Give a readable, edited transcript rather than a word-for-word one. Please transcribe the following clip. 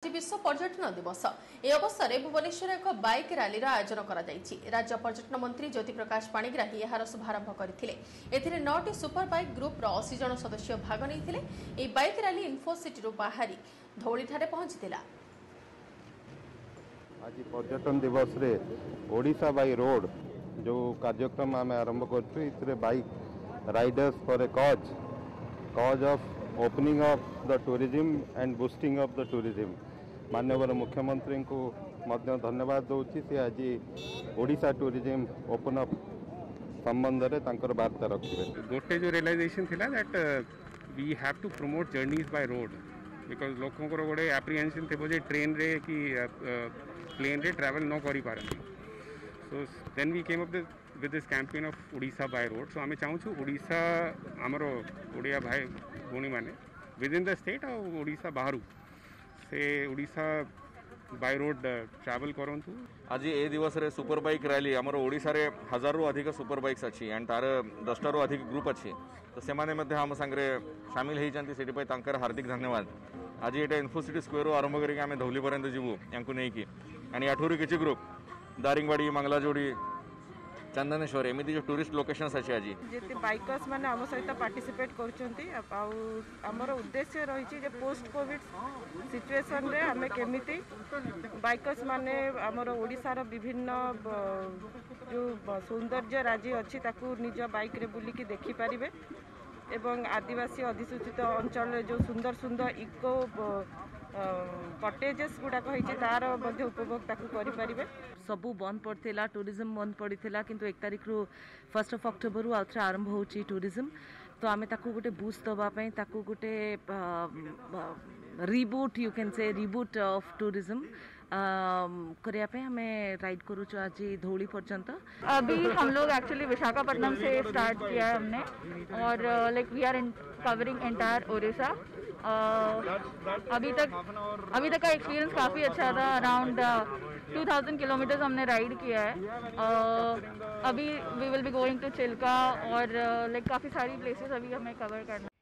विश्व पर्यटन दिवस ए अवसर में भुवनेश्वर एक बाइक रैली आयोजन कर राज्य पर्यटन मंत्री ज्योति प्रकाश पाणिग्राही यार शुभारंभ करते 9टी सुपर बाइक ग्रुप 80 जन सदस्य भाग नहीं बाइक रैली इन्फोसिटी बाहरी धौली पहुंची। आज पर्यटन दिवस रे ओडिशा बाय रोड जो कार्यक्रम आम आरंभ कर bike riders for a cause of opening of the tourism and boosting of the tourism माननीय मुख्यमंत्री को धन्यवाद दूसरी सी आज ओडिशा टूरिज्म ओपन अप संबंध में तांकर वार्ता रखिए। गोटे जो रियलाइजेशन थिला that we have to promote journeys by road because लोकों को गोटे एप्रिहेंशन थे जे ट्रेन रे कि प्लेन रे ट्रैवल न करि पारंती। So then we came up with this campaign of Odisha by road. So आम चाहूँ ओडिशा आमर ओडिया भाई भूणी मैंने विद इन द स्टेट और ओडिशा बाहर से ओडिशा बाय रोड ट्रैवल करंतु। आज ए दिवस रे सुपर बाइक रैली आमर ओडिशा रे 1000 रु अधिक सुपर बाइक्स अच्छी एंड तार 10टा रु अधिक ग्रुप अच्छी तो से माने मध्य हम संगे शामिल होती से तांकर हार्दिक धन्यवाद। आज ये इन्फोसिटी स्क्वेयर आरंभ करके आम धौली पर्यंत जीवु या नहीं एंड याठू किसी ग्रुप दारिंगबाड़ी मंगलाजोड़ी चंदनेश्वर एमती जो टूरिस्ट लोकेशंस अच्छे आज जिते बाइकर्स मैंने आम सहित पार्टिसिपेट कर उद्देश्य रही पोस्ट कोविड सिचुएशन रे आमे केमिति बाइकर्स माने आमर ओडिशार विभिन्न जो सौंदर्य राज्य अच्छी ताकू निज बाइक रे बुलिकी देखि पारिबे एवं आदिवासी अधिसूचित अंचल जो सुंदर सुंदर इको कटेजेस गुड़ाक तार उपभोग करें। सबू बंद पड़ता टूरिज्म बंद पड़ता किंतु 1 तारिख रु 1 अक्टोबर रु आउथरे आरंभ होची टूरिज्म तो आमे ताकू गोटे बूस्ट दवाई ताकू गोटे reboot you can say reboot of tourism करिया पे हमें राइड करूँ आज धौली पर्यंत। अभी हम लोग एक्चुअली विशाखापट्टनम से स्टार्ट किया है हमने और like we are covering entire Odisha. अभी तक का एक्सपीरियंस काफ़ी अच्छा था। अराउंड 2000 किलोमीटर्स हमने राइड किया है। अभी we will be going to Chilika और लाइक काफ़ी सारी प्लेसेस अभी हमें कवर करना।